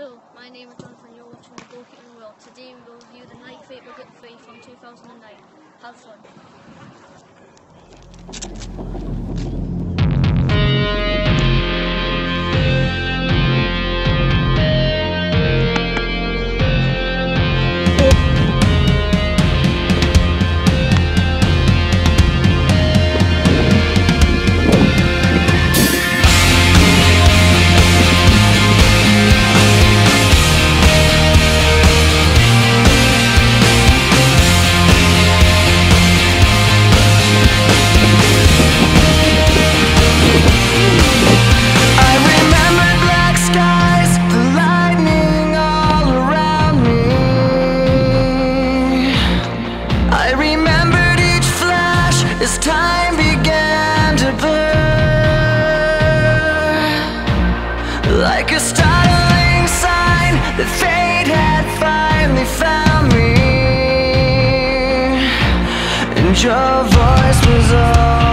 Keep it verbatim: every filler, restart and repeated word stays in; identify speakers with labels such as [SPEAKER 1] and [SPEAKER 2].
[SPEAKER 1] Hello, my name is Jonathan and you're watching the Goalkeeping World. Today we will review the Nike Vapor Grip three from two thousand nine. Have fun!
[SPEAKER 2] As time began to blur, like a startling sign that fate had finally found me, and your voice was all